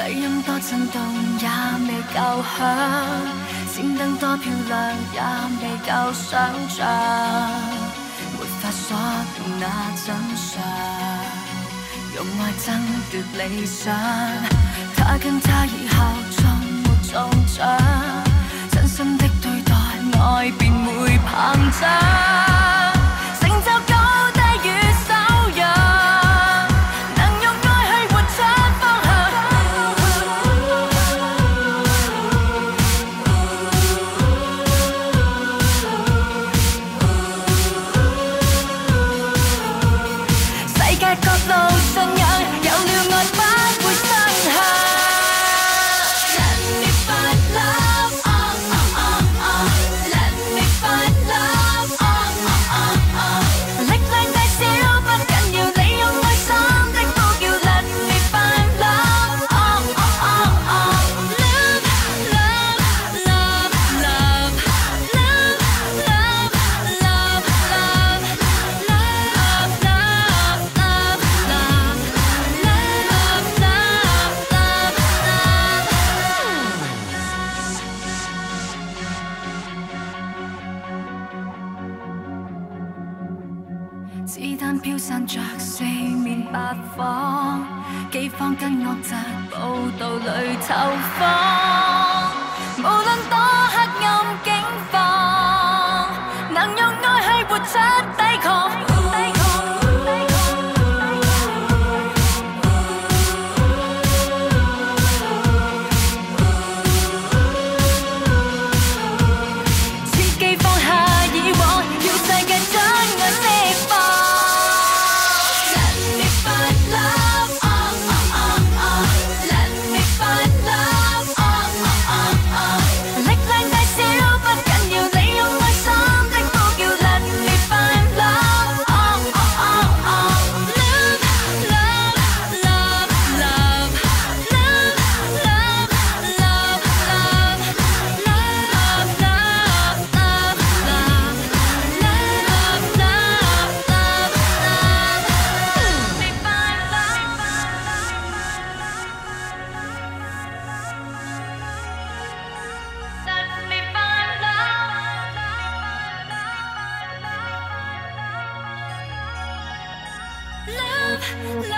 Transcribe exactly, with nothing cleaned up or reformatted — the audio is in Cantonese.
回音多震動也未夠響，閃燈多漂亮也未夠想像，沒法鎖定那真相，用愛爭奪理想。他跟他以後從沒中獎，真心的對待愛便會膨脹。 子彈飄散着四面八方，饑荒跟惡疾報道裏投放。無論多黑暗境況，能用愛去活出抵抗。 Love, love.